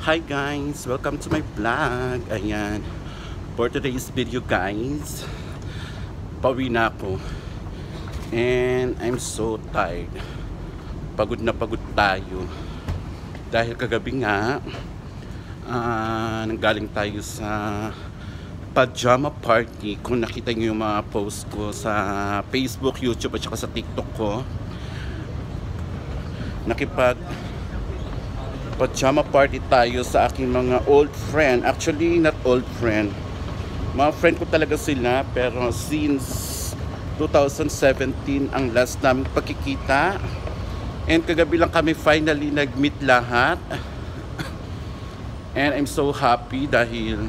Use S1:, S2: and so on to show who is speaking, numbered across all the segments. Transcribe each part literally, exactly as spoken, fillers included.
S1: Hi guys! Welcome to my vlog. Ayan. For today's video guys, pauwi na ako. And I'm so tired. Pagod na pagod tayo. Dahil kagabi nga, uh, nanggaling tayo sa pajama party. Kung nakita niyo yung mga post ko sa Facebook, YouTube at saka sa TikTok ko, nakipag pajama party tayo sa aking mga old friend. Actually, not old friend. Mga friend ko talaga sila. Pero since two thousand seventeen ang last namin pagkikita. And kagabi lang kami finally nag-meet lahat. And I'm so happy dahil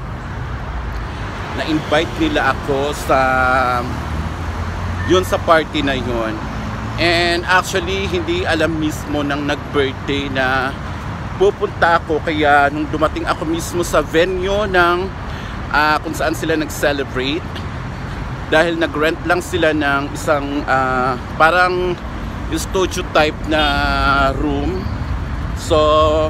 S1: na-invite nila ako sa yun sa party na yun. And actually, hindi alam mismo ng nag-birthday na pupunta ako, kaya nung dumating ako mismo sa venue ng uh, kung saan sila nag-celebrate, dahil nag-rent lang sila ng isang uh, parang studio type na room. So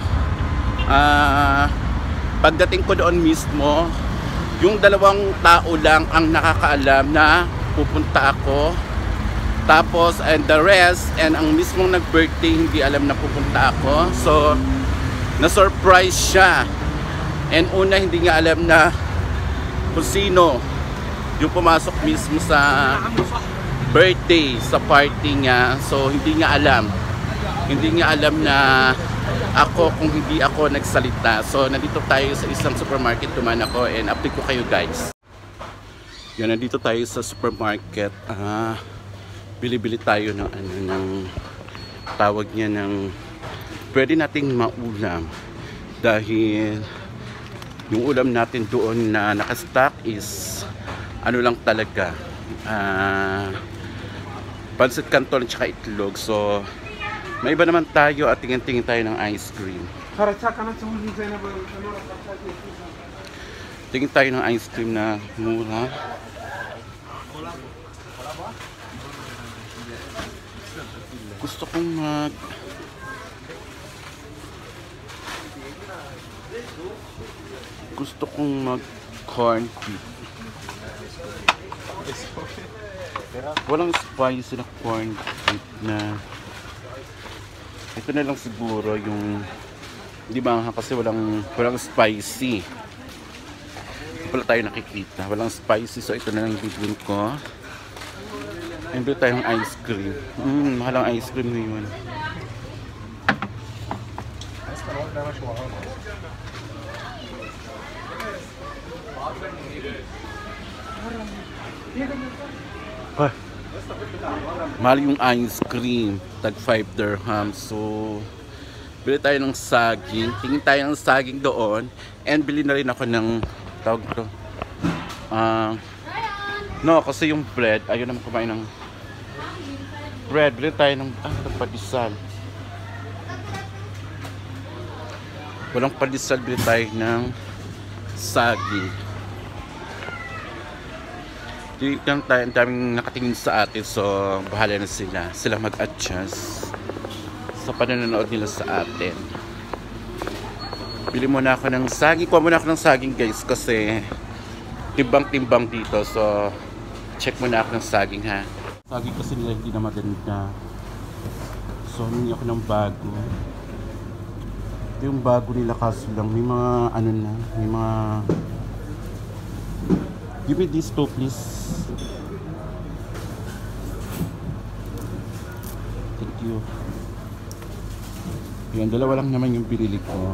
S1: uh, pagdating ko doon mismo, yung dalawang tao lang ang nakakaalam na pupunta ako. Tapos and the rest, and ang mismong nag-birthday hindi alam na pupunta ako. So na-surprise siya. And una, hindi nga alam na kung sino yung pumasok mismo sa birthday, sa party niya. So hindi nga alam. Hindi nga alam na ako kung hindi ako nagsalita. So nandito tayo sa isang supermarket, tuman ako and update ko kayo guys. Yan, nandito tayo sa supermarket. Ah, bili-bili tayo ng ano, ng tawag niya ng pwede nating maulam, dahil yung ulam natin doon na nakastock is ano lang talaga, uh, pansit canton at saka itlog. So may iba naman tayo at tingin-tingin tayo ng ice cream. Tingin tayo ng ice cream na mura. Gusto kong mag Gusto kong mag corn beef. Walang spicy na corn beef na. Ito na lang siguro yung, di ba, kasi walang walang spicy. Wala tayo nakikita. Walang spicy, so ito na lang yung bibili ko. And bili tayong ice cream. Mmm, mahal ang ice cream ngayon. Ah, mahal yung ice cream. Tag five dirham. So bili tayo ng saging. Tingin tayo ng saging doon. And bili na rin ako ng tawag ito. Ah, uh, no, kasi yung bread, ayaw naman kumain ng bread. Bili tayo ng ah, padisal. Walang padisal, bili tayo ng saging. Tingnan tayo, ang daming nakatingin sa atin, so bahala na sila. Sila mag-adjust sa pananonood nila sa atin. Bili muna ako ng saging. Kuha muna ako ng saging guys, kasi timbang-timbang dito. So check muna ako ng saging ha. Saging kasi nila hindi na maganda. So humingi ako ng bago. Ito yung bago nila, kaso lang may mga ano na, may mga give me this two please. Thank you. Yan, dalawa lang naman yung binili ko.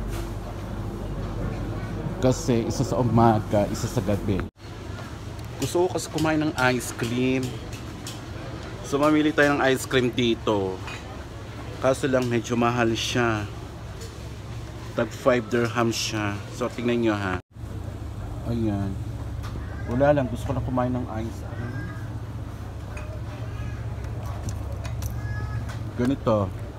S1: Kasi isa sa umaga, isa sa gabi. Gusto ko kasi kumain ng ice cream. So mamili tayo ng ice cream dito. Kaso lang medyo mahal siya. Tag five dirham siya. So tingnan nyo ha. Ayan. Wala lang, gusto ko lang kumain ng ice cream. Ganito.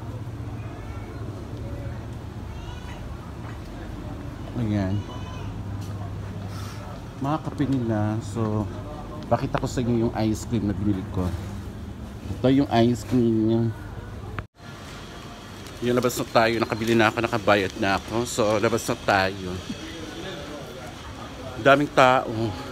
S1: Ayan. Mga kape nila. So pakita ko sa inyo yung ice cream na binili ko. Ito yung ice cream niya. Yung labas na tayo, nakabili na ako, nakabayad na ako. So, labas na tayo. Daming tao.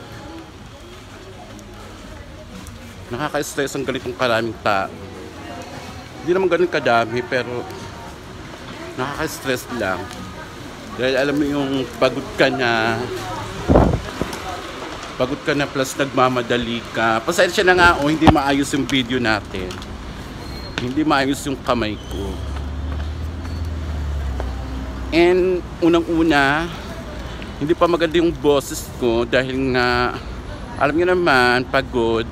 S1: Nakaka-stress ang ganitong karaming tao. Hindi naman ganun kadami, pero nakaka-stress lang. Dahil alam mo yung pagod ka na, pagod ka na plus nagmamadali ka. Pasensya na nga, oh, hindi maayos yung video natin. Hindi maayos yung kamay ko. And unang-una, hindi pa maganda yung boses ko dahil nga, alam niyo naman, pagod.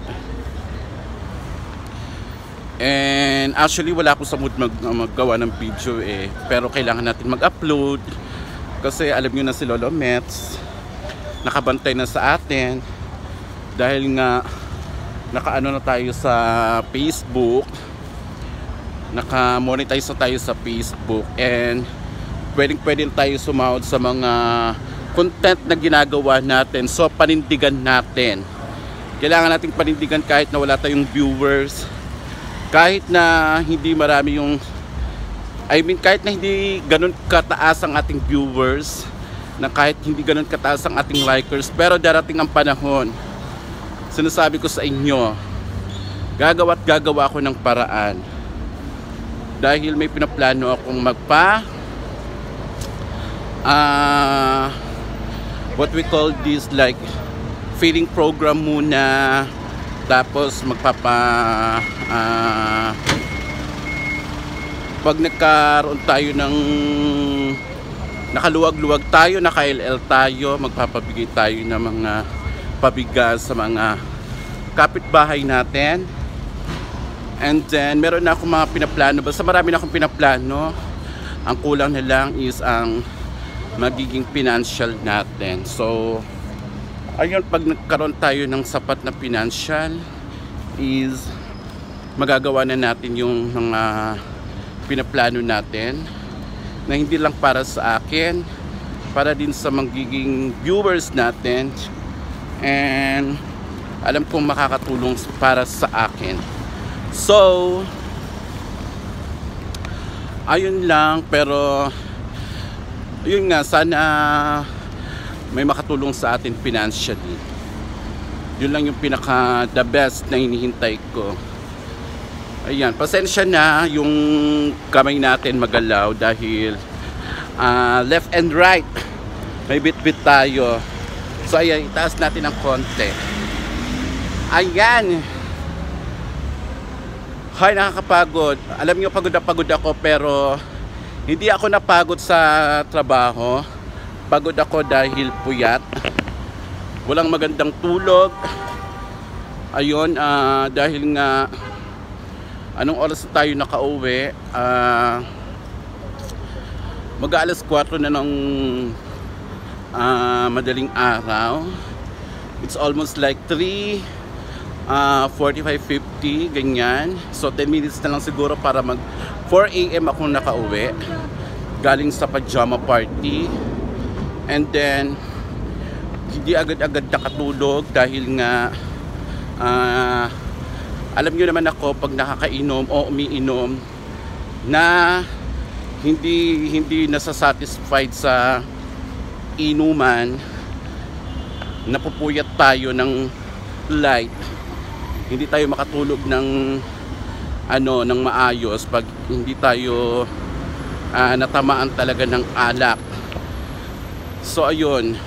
S1: And actually wala ako sa mood mag, maggawa ng video eh. Pero kailangan natin mag-upload. Kasi alam niyo na si Lolo Mets, nakabantay na sa atin. Dahil nga, nakaano na tayo sa Facebook. Naka-monetize na tayo sa Facebook. And pwedeng pwedeng tayo sumahod sa mga content na ginagawa natin. So panindigan natin. Kailangan nating panindigan kahit na wala tayong viewers, kahit na hindi marami yung, I mean kahit na hindi ganun kataas ang ating viewers, na kahit hindi ganun kataas ang ating likers, pero darating ang panahon, sinasabi ko sa inyo, gagawa at gagawa ako ng paraan. Dahil may pinaplano akong magpa Uh, what we call this like feeding program muna, tapos magpapa uh, pag nagkaroon tayo ng nakaluwag-luwag tayo, naka-L L tayo, magpapabigay tayo ng mga pabigas sa mga kapitbahay natin. And then meron na akong mga pinaplano, basta marami na akong pinaplano. Ang kulang na lang is ang magiging financial natin. So ayun, pag nagkaroon tayo ng sapat na financial is magagawa na natin yung mga pinaplano natin, na hindi lang para sa akin, para din sa magiging viewers natin, and alam kong makakatulong para sa akin. So ayun lang. Pero yun nga, sana may makatulong sa atin financially. Yun lang yung pinaka the best na hinihintay ko. Ayan, pasensya na yung kamay natin magalaw dahil uh, left and right may bit-bit tayo. So ayan, itaas natin ng konti. Ayan. Hay, nakakapagod. Alam niyo, pagod na pagod ako, pero hindi ako napagod sa trabaho. Pagod ako dahil puyat. Walang magandang tulog. Ayun, uh, dahil nga anong oras na tayo nakauwi? Uh, mag-aalas kwatro na ng uh, madaling araw. It's almost like three forty-five fifty, ganyan. So ten minutes na lang siguro para mag four A M ako nakauwi galing sa pajama party. And then hindi agad-agad nakatulog dahil nga uh, alam nyo naman ako, pag nakakainom o umiinom na hindi hindi nasasatisfied sa inuman, napupuyat tayo ng light, hindi tayo makatulog ng ano, ng maayos pag hindi tayo uh, natamaan talaga ng alak. So ayun.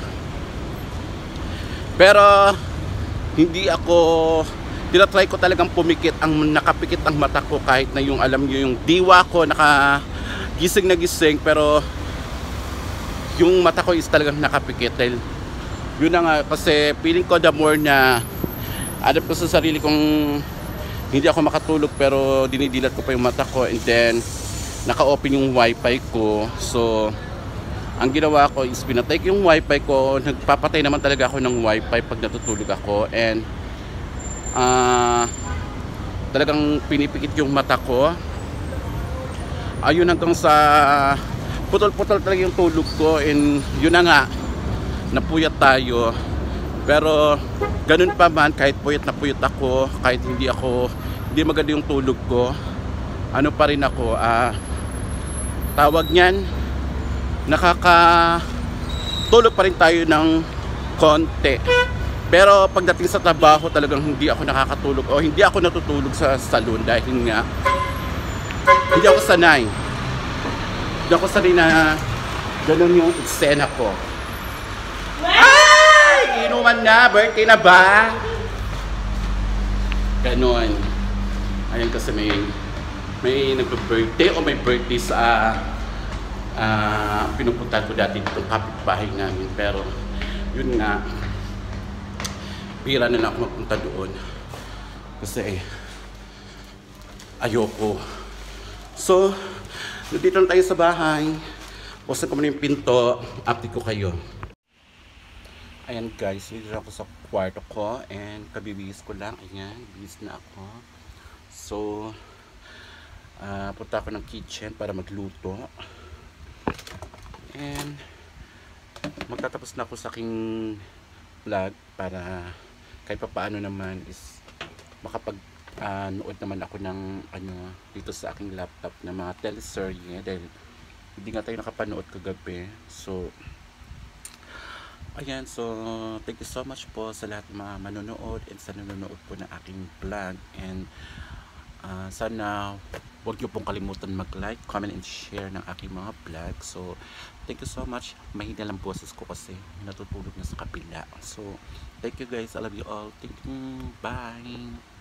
S1: Pero hindi ako, tinatry ko talagang pumikit, ang nakapikit ang mata ko, kahit na yung alam nyo yung diwa ko nakagising na gising, pero yung mata ko is talagang nakapikit. Dahil yun na nga, kasi feeling ko the more na alam ko sa sarili kong hindi ako makatulog, pero dinidilat ko pa yung mata ko, and then naka-open yung wifi ko. So ang ginawa ko is pinatay ko yung wifi ko. Nagpapatay naman talaga ako ng wifi pag natutulog ako, and uh, talagang pinipikit yung mata ko. Ayun, hanggang sa putol-putol talaga yung tulog ko, and yun na nga, napuyat tayo. Pero ganun pa man, kahit puyat na puyat ako, kahit hindi ako, hindi maganda yung tulog ko, ano pa rin ako, ah, tawag niyan, nakakatulog pa rin tayo ng konti. Pero pagdating sa trabaho talagang hindi ako nakakatulog o hindi ako natutulog sa salon dahil nga hindi ako sanay. Hindi ako sanay na ganun yung eksena ko. Ay! Inuman na! Birthday na ba? Ganon. Ayan kasi may may nagbe-birthday o may birthday sa uh, pinupuntahan ko dati ditong kapitbahay namin. Pero yun nga, bira na lang ako magpunta doon kasi ayoko. So, nandito na tayo sa bahay. Buksan ko muna yung pinto. Update ko kayo. Ayan guys, dito ako sa kwarto ko and kabibihis ko lang. Ayan, bihis na ako. So, uh, punta ako ng kitchen para magluto. And magtatapos na ako sa aking vlog para kahit pa paano naman is makapag uh, nood naman ako ng ano dito sa aking laptop na mga teleserye dahil hindi nga tayo nakapanood kagabi. So ayan, so thank you so much po sa lahat ng mga manonood and sa nanonood po ng aking vlog, and uh, sana huwag niyo pong kalimutan mag-like, comment, and share ng aking mga vlog. So thank you so much. Mahina lang boses ko kasi natutulog na sa kabila. So thank you guys, I love you all. Thank you, bye.